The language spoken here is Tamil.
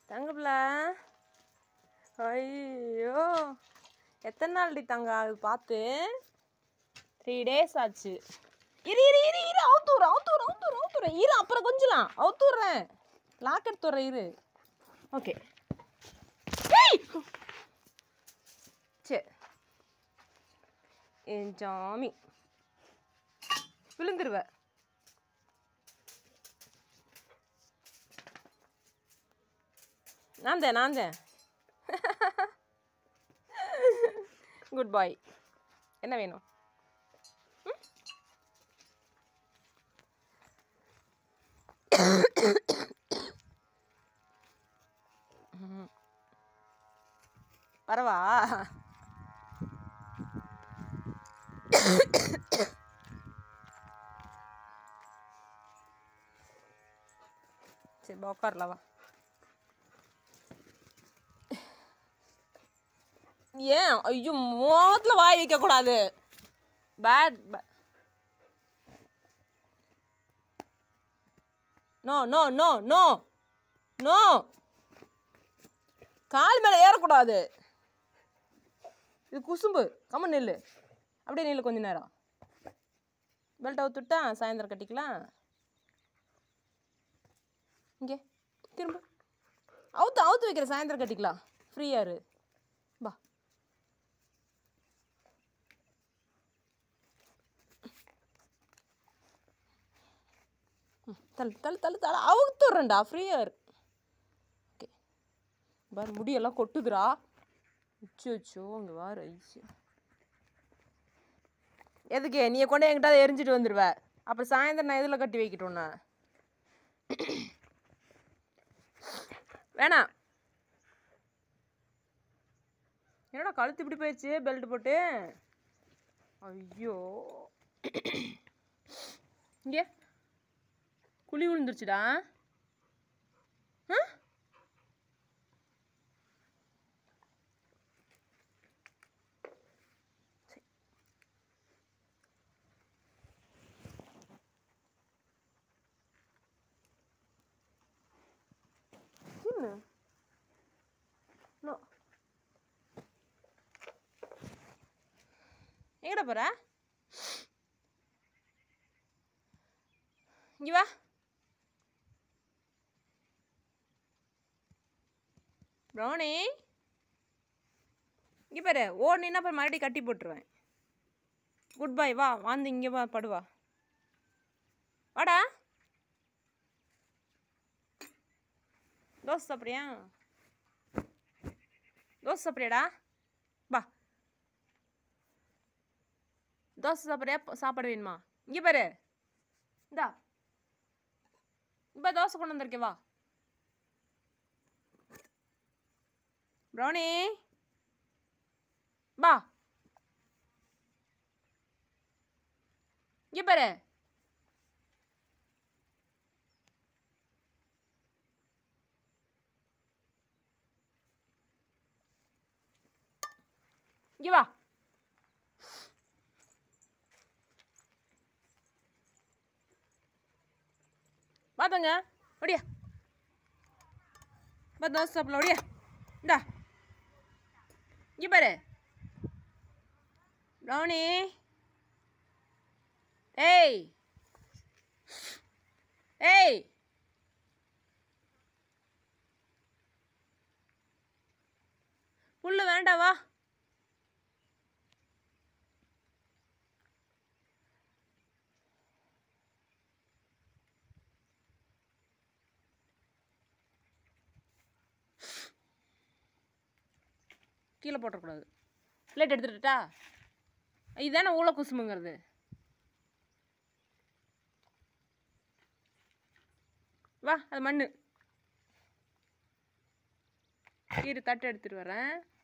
தங்கப்பிள்ள ஐயோ எத்தனை நாள்டி தங்க அது பார்த்து 3 days ஆச்சு. இரு இரு இரு இரு அவுத்துறேன் இரு அப்புறம் கொஞ்சலாம் அவுத்துறேன் லாக் எடுத்துறேன் இரு. ஓகே சரி என் ஜாமி விழுந்துருவ. நான் தான் குட் பாய். என்ன வேணும்? வரவா? சரி உட்காரலவா. ஏன் ஐயோ மோத்துல வாய் வைக்க கூடாது. Bad no no no no no கால் மேல ஏறக்கூடாது. இது குசும்பு. கம்மன் நெல்லு அப்படியே நெல்லு கொஞ்ச நேரம். பெல்ட் அவுத்துட்டா சாயந்தரம் கட்டிக்கலாம். இங்கே திரும்ப அவுத்து வைக்கிற சாயந்தரம் கட்டிக்கலாம். ஃப்ரீயா இரு பா. தள்ளு அவுத்துறேன்டா ஃப்ரீயா இரு. ஓகே பாரு முடியெல்லாம் கொட்டுதுரா. அச்சோ அங்கே வார ஐயோ. எதுக்கு நீ கொண்டு என்கிட்ட எரிஞ்சிட்டு வந்துடுவ. அப்புறம் சாயந்தரம் நான் இதில் கட்டி வைக்கிட்டோன்னா வேணாம். என்னடா கழுத்து இப்படி போயிடுச்சு பெல்ட் போட்டு. ஐயோ இங்கே குழி விழுந்துருச்சுடா. எங்கடா போற? இங்க வா. ப்ரௌனி இங்கே பாரு. ஓடுனா அப்புறம் மறுபடியும் கட்டி போட்டுருவேன். குட் பாய் வா. வந்து இங்கே வா படுவா. வாடா. தோசை சாப்பிட்றியா? தோசை சாப்பிட்றியாடா? வா. தோசை சாப்பிட்றியா? சாப்பாடு வேணுமா? இங்கே பாரு. இந்தா இப்போ தோசை கொண்டு வந்திருக்கே வா. ப்ரௌனி வா. இங்கே பாரு. இங்கே வா. பார்த்துங்க ஒடியா. பா தோசை சாப்பிடல ஒடியா. இந்தா இங்கே பாரு ப்ரௌனி. ஏய் ஏய் புல்லு வேண்டாவா? கீழே போட்டக்கூடாது. பிளேட் எடுத்துட்டா. இதுதானே ஊழ குசுமுங்கிறது. வா அது மண்ணு. இரு தட்டு எடுத்துட்டு வரேன்.